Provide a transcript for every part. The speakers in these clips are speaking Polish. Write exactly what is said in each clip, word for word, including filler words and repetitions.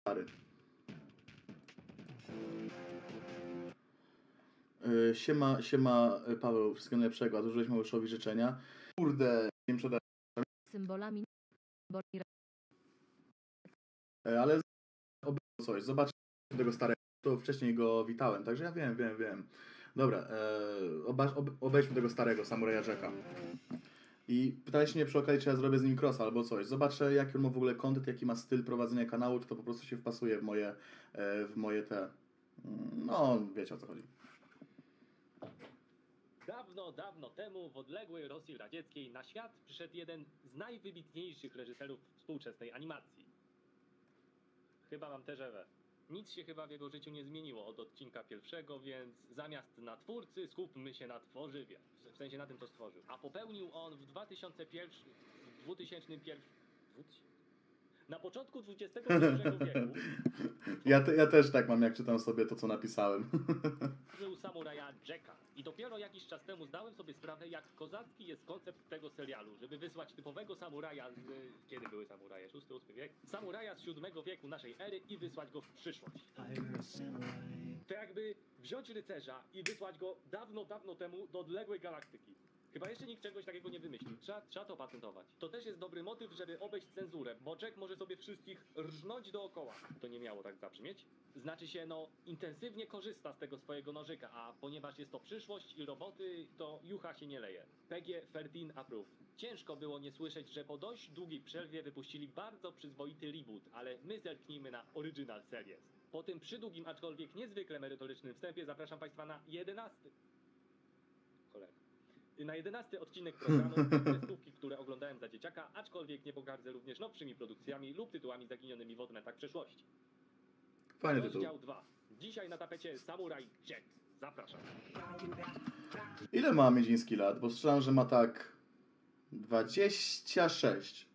stary. Yy, siema, siema Paweł, wszystkiego najlepszego, a zużyłeś Małyszowi życzenia. Kurde, nie przede... Symbolami. Yy, ale coś, zobaczcie tego starego, to wcześniej go witałem, także ja wiem, wiem, wiem. Dobra, yy, oba, ob, obejdźmy tego starego Samuraja Jacka. I pytałeś mnie przy okazji, czy ja zrobię z nim cross albo coś. Zobaczę, jaki on ma w ogóle content, jaki ma styl prowadzenia kanału, czy to po prostu się wpasuje w moje, w moje te... No, wiecie o co chodzi. Dawno, dawno temu w odległej Rosji Radzieckiej na świat przyszedł jeden z najwybitniejszych reżyserów współczesnej animacji. Chyba mam tę rzewę. Nic się chyba w jego życiu nie zmieniło od odcinka pierwszego, więc zamiast na twórcy skupmy się na tworzywie. W sensie na tym, co stworzył. A popełnił on w dwa tysiące pierwszym... dwa tysiące pierwszym... Na początku dwudziestego pierwszego wieku... Ja, te, ja też tak mam, jak czytam sobie to, co napisałem. ...żył Samuraja Jacka. I dopiero jakiś czas temu zdałem sobie sprawę, jak kozacki jest koncept tego serialu, żeby wysłać typowego samuraja z... Kiedy były samuraje? szósty, ósmy wiek? Samuraja z siódmego wieku naszej ery i wysłać go w przyszłość. To jakby wziąć rycerza i wysłać go dawno, dawno temu do odległej galaktyki. Chyba jeszcze nikt czegoś takiego nie wymyślił. Trzeba, trzeba to patentować. To też jest dobry motyw, żeby obejść cenzurę, bo Jack może sobie wszystkich rżnąć dookoła. To nie miało tak zabrzmieć. Znaczy się, no, intensywnie korzysta z tego swojego nożyka, a ponieważ jest to przyszłość i roboty, to jucha się nie leje. P G trzynaście approve. Ciężko było nie słyszeć, że po dość długiej przerwie wypuścili bardzo przyzwoity reboot, ale my zerknijmy na Original Series. Po tym przydługim, aczkolwiek niezwykle merytorycznym wstępie zapraszam Państwa na jedenasty. Cholera. Na jedenasty odcinek programu kreskówki, które oglądałem za dzieciaka, aczkolwiek nie pogardzę również nowszymi produkcjami lub tytułami zaginionymi w odmętach przeszłości. Fajny tytuł. Rozdział dwa. Dzisiaj na tapecie Samurai Jack. Zapraszam. Ile ma Miedziński lat? Bo strzelam, że ma tak... dwadzieścia sześć.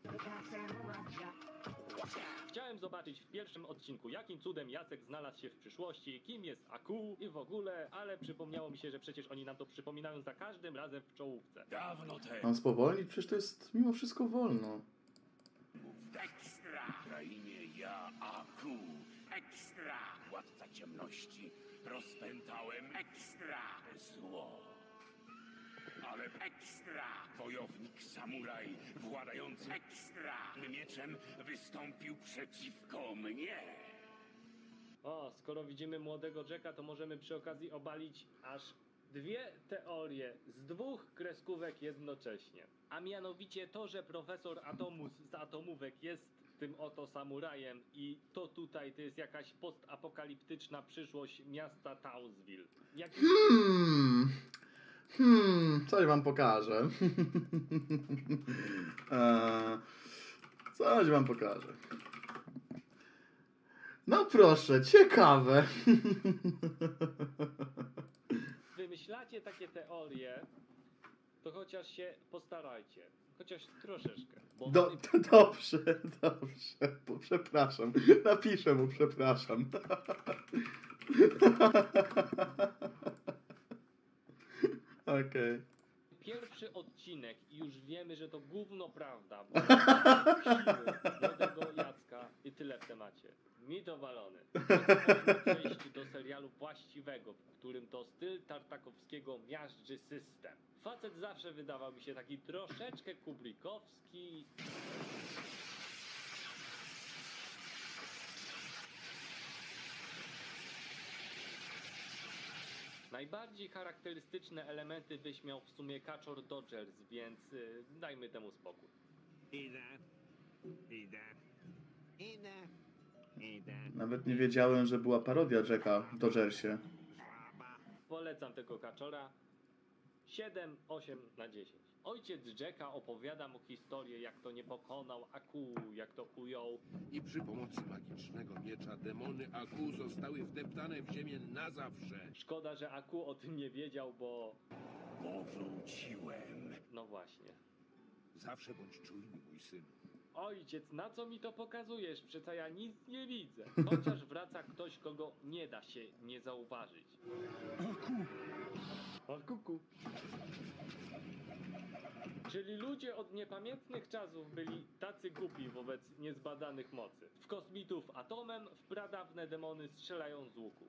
Chciałem zobaczyć w pierwszym odcinku, jakim cudem Jacek znalazł się w przyszłości, kim jest Aku i w ogóle, ale przypomniało mi się, że przecież oni nam to przypominają za każdym razem w czołówce. Dawno temu. Mam spowolnić? Przecież to jest mimo wszystko wolno. Ekstra! W krainie ja, Aku. Ekstra! Władca ciemności. Rozpętałem ekstra zło. Ale ekstra! Wojownik samuraj, władający ekstra mieczem, wystąpił przeciwko mnie. O, skoro widzimy młodego Jacka, to możemy przy okazji obalić aż dwie teorie z dwóch kreskówek jednocześnie. A mianowicie to, że profesor Atomus z Atomówek jest tym oto samurajem i to tutaj to jest jakaś postapokaliptyczna przyszłość miasta Townsville. Jak... Hmm... Hmm, coś wam pokażę. eee, coś wam pokażę. No proszę, ciekawe. Wymyślacie takie teorie, to chociaż się postarajcie. Chociaż troszeczkę. Bo Do, mamy... to dobrze, dobrze. Bo przepraszam. Napiszę mu przepraszam. Okej. Okay. Pierwszy odcinek i już wiemy, że to gówno prawda, bo młodego Jacka i tyle w temacie. Mi to walony. Można przejść do serialu właściwego, w którym to styl Tartakowskiego miażdży system. Facet zawsze wydawał mi się taki troszeczkę kubrikowski. Najbardziej charakterystyczne elementy wyśmiał w sumie Kaczor Dodgers, więc y, dajmy temu spokój. Idę, idę, idę, idę. Nawet nie wiedziałem, że była parodia Jacka w Dodgersie. Polecam tego Kaczora. siedem, osiem na dziesięć. Ojciec Jacka opowiada mu historię, jak to nie pokonał Aku, jak to ujął. I przy pomocy magicznego miecza demony Aku zostały wdeptane w ziemię na zawsze. Szkoda, że Aku o tym nie wiedział, bo... Powróciłem. No właśnie. Zawsze bądź czujny, mój synu. Ojciec, na co mi to pokazujesz? Przecież ja nic nie widzę. Chociaż wraca ktoś, kogo nie da się nie zauważyć. Aku! Akuku. Czyli ludzie od niepamiętnych czasów byli tacy głupi wobec niezbadanych mocy. W kosmitów atomem, w pradawne demony strzelają z łuku.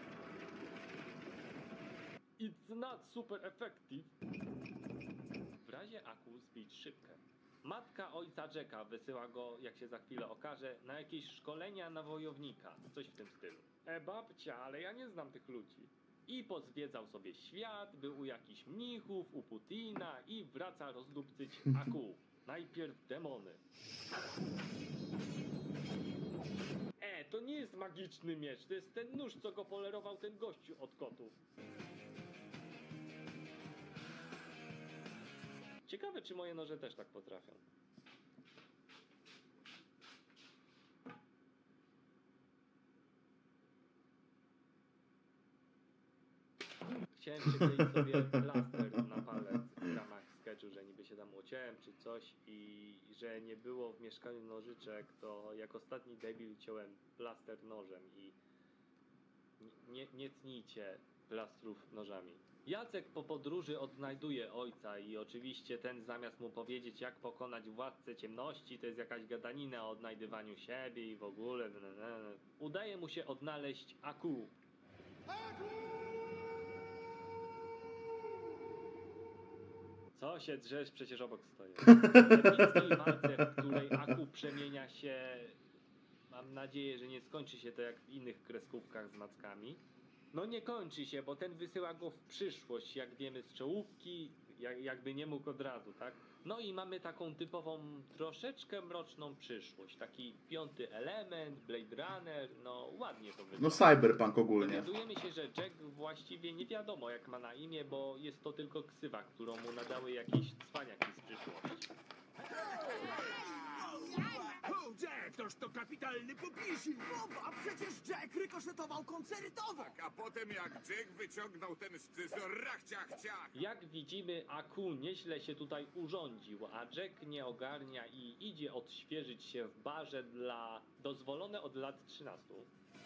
It's not super effective. W razie Aku zbić szybkę. Matka ojca Jacka wysyła go, jak się za chwilę okaże, na jakieś szkolenia na wojownika. Coś w tym stylu. E babcia, ale ja nie znam tych ludzi. I pozwiedzał sobie świat, był u jakichś mnichów, u Putina i wraca rozdupcyć Aku. Najpierw demony. E, to nie jest magiczny miecz, to jest ten nóż, co go polerował ten gościu od kotów. Ciekawe, czy moje noże też tak potrafią. Chciałem przykleić sobie plaster na palec w ramach sketchu, że niby się tam ociąłem czy coś i że nie było w mieszkaniu nożyczek, to jak ostatni debil ciąłem plaster nożem i nie, nie tnijcie plastrów nożami. Jacek po podróży odnajduje ojca i oczywiście ten zamiast mu powiedzieć, jak pokonać władcę ciemności, to jest jakaś gadanina o odnajdywaniu siebie i w ogóle. Udaje mu się odnaleźć Aku. Co się drzesz, przecież obok stoję. W epickiej walce, w której Aku przemienia się, mam nadzieję, że nie skończy się to jak w innych kreskówkach z mackami. No nie kończy się, bo ten wysyła go w przyszłość, jak wiemy z czołówki, jak, jakby nie mógł od razu, tak? No i mamy taką typową, troszeczkę mroczną przyszłość, taki piąty element, Blade Runner, no ładnie to wygląda. No cyberpunk ogólnie. Dowiadujemy się, że Jack właściwie nie wiadomo jak ma na imię, bo jest to tylko ksywa, którą mu nadały jakieś cwaniaki z przyszłości. O, Jack, toż to kapitalny popisil! Bob, a przecież Jack rykoszetował koncertowo! Tak, a potem jak Jack wyciągnął ten scyzor, rachciach, ciach! Jak widzimy, Aku nieźle się tutaj urządził, a Jack nie ogarnia i idzie odświeżyć się w barze dla dozwolone od lat trzynastu.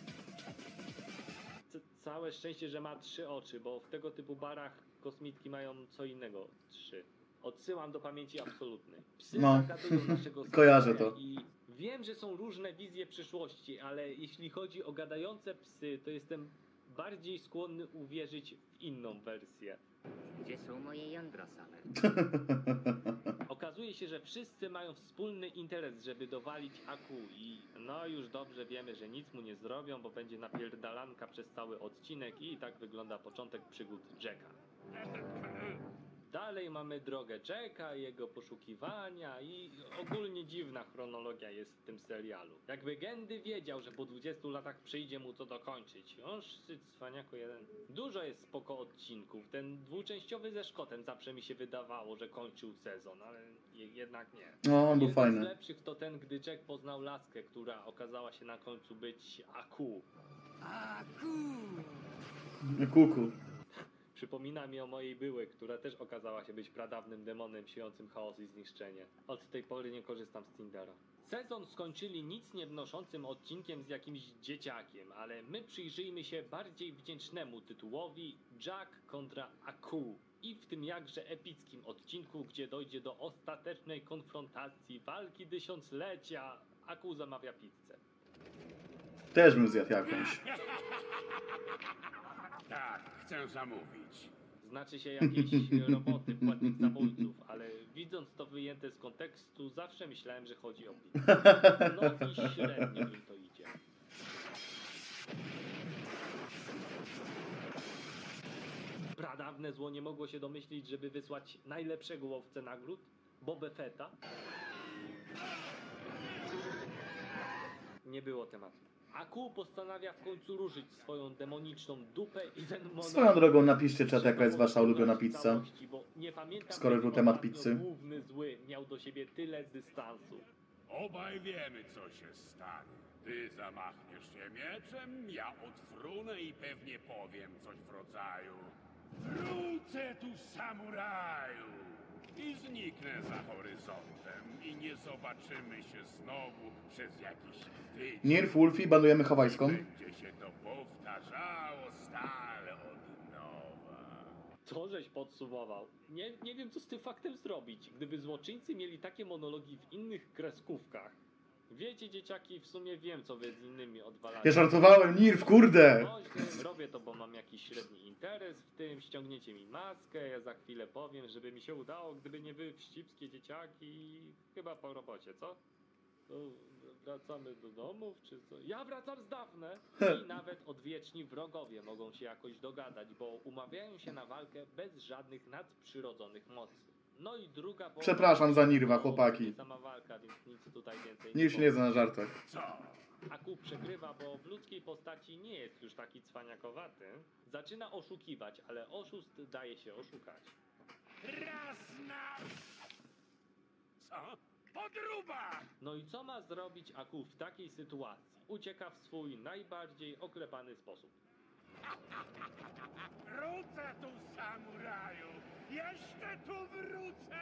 C całe szczęście, że ma trzy oczy, bo w tego typu barach kosmitki mają co innego trzy. Odsyłam do pamięci absolutnej. Psy No. zagadują naszego Kojarzę słuchacza to. I wiem, że są różne wizje przyszłości, ale jeśli chodzi o gadające psy, to jestem bardziej skłonny uwierzyć w inną wersję. Gdzie są moje jądra same? Okazuje się, że wszyscy mają wspólny interes, żeby dowalić Aku i no już dobrze wiemy, że nic mu nie zrobią, bo będzie napierdalanka przez cały odcinek i tak wygląda początek przygód Jacka. Dalej mamy drogę Jacka, jego poszukiwania i ogólnie dziwna chronologia jest w tym serialu. Jakby Gendy wiedział, że po dwudziestu latach przyjdzie mu to dokończyć. On szczyt cwaniaku jeden. Dużo jest spoko odcinków. Ten dwuczęściowy ze Szkotem zawsze mi się wydawało, że kończył sezon, ale je, jednak nie. No, on był Jeden fajny. z lepszych to ten, gdy Jack poznał laskę, która okazała się na końcu być Aku. Aku! Kuku. Przypomina mi o mojej byłej, która też okazała się być pradawnym demonem siejącym chaos i zniszczenie. Od tej pory nie korzystam z Tindera. Sezon skończyli nic nie wnoszącym odcinkiem z jakimś dzieciakiem, ale my przyjrzyjmy się bardziej wdzięcznemu tytułowi Jack kontra Aku. I w tym jakże epickim odcinku, gdzie dojdzie do ostatecznej konfrontacji, walki tysiąclecia, Aku zamawia pizzę. Też bym zjadł jakąś. Tak, chcę zamówić. Znaczy się jakieś roboty płatnych zabójców, ale widząc to wyjęte z kontekstu, zawsze myślałem, że chodzi o pizzę. No i średnio im to idzie. Pradawne zło nie mogło się domyślić, żeby wysłać najlepszego łowcę nagród, Boba Fetta. Nie było tematu. Aku postanawia w końcu ruszyć swoją demoniczną dupę i ten monolog... Swoją drogą napiszcie czat, jaka jest wasza ulubiona pizza. Całości, bo nie pamiętam, Skoro kiedy był temat ostatnio pizzy. Główny zły miał do siebie tyle dystansu. Obaj wiemy, co się stanie. Ty zamachniesz się mieczem, ja odfrunę i pewnie powiem coś w rodzaju: wrócę tu, samuraju! I zniknę za horyzontem i nie zobaczymy się znowu przez jakiś tydzień. Nirf, Wolfie, banujemy hawajską. Będzie się to powtarzało stale od nowa. Co żeś podsumował? Nie, nie wiem, co z tym faktem zrobić. Gdyby złoczyńcy mieli takie monologi w innych kreskówkach. Wiecie, dzieciaki, w sumie wiem, co wy z innymi odwalacie. Ja żartowałem, Nirw, kurde! Chodźmy, robię to, bo mam jakiś średni interes w tym. Ściągniecie mi maskę, ja za chwilę powiem, żeby mi się udało, gdyby nie wy wścibskie dzieciaki. Chyba po robocie, co? To wracamy do domów, czy co? Ja wracam z dawne! I nawet odwieczni wrogowie mogą się jakoś dogadać, bo umawiają się na walkę bez żadnych nadprzyrodzonych mocy. No i druga połowa... Przepraszam za Nirwa, to chłopaki. sama walka, więc nic tutaj więcej Nirw się nie zna na żartach. Co? Aku przegrywa, bo w ludzkiej postaci nie jest już taki cwaniakowaty. Zaczyna oszukiwać, ale oszust daje się oszukać. Raz na... Co? Podruba! No i co ma zrobić Aku w takiej sytuacji? Ucieka w swój najbardziej oklepany sposób. Wrócę tu, samuraju! Jeszcze tu wrócę!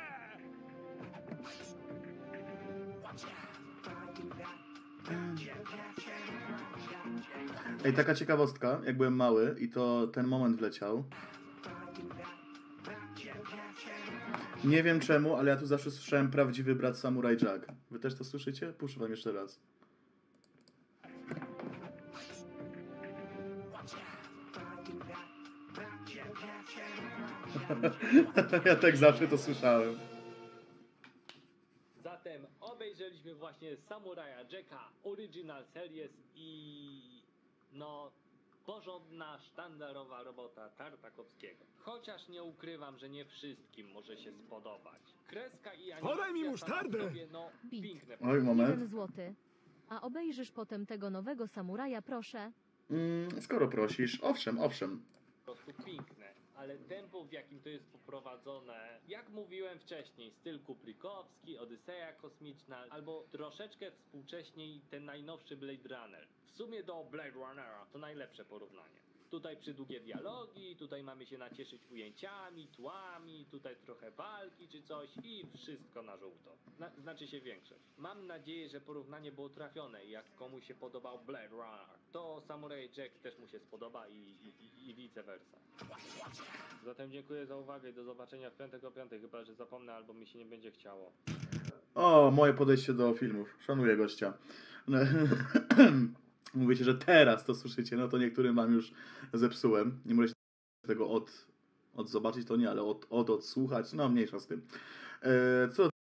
Ej, taka ciekawostka, jak byłem mały i to ten moment wleciał. Nie wiem czemu, ale ja tu zawsze słyszałem prawdziwy brat Samurai Jack. Wy też to słyszycie? Puszczę wam jeszcze raz. Ja tak zawsze to słyszałem. Zatem obejrzeliśmy właśnie Samuraja Jacka, Original Series i... no... porządna, sztandarowa robota Tartakowskiego. Chociaż nie ukrywam, że nie wszystkim może się spodobać. Kreska i animacja Podaj mi musztardę! sama w sobie, no, Bit. piękne. Oj, moment. Jeden złoty. A obejrzysz potem tego nowego samuraja, proszę. Mm, skoro prosisz, owszem, owszem. Po prostu piękne, ale tempo, w jakim to jest poprowadzone, jak mówiłem wcześniej, styl Kuplikowski, Odyseja Kosmiczna, albo troszeczkę współcześniej ten najnowszy Blade Runner. W sumie do Blade Runnera to najlepsze porównanie. Tutaj przydługie dialogi, tutaj mamy się nacieszyć ujęciami, tłami, tutaj trochę walki czy coś i wszystko na żółto. Zna, znaczy się większość. Mam nadzieję, że porównanie było trafione i jak komuś się podobał Blade Runner, to Samurai Jack też mu się spodoba i, i, i vice versa. Zatem dziękuję za uwagę i do zobaczenia w piątek o piątej, chyba że zapomnę albo mi się nie będzie chciało. O, moje podejście do filmów. Szanuję gościa. Mówicie, że teraz to słyszycie, no to niektórym wam już zepsułem. Nie możecie tego od, od zobaczyć, to nie, ale od, od odsłuchać, no mniejsza z tym. E, co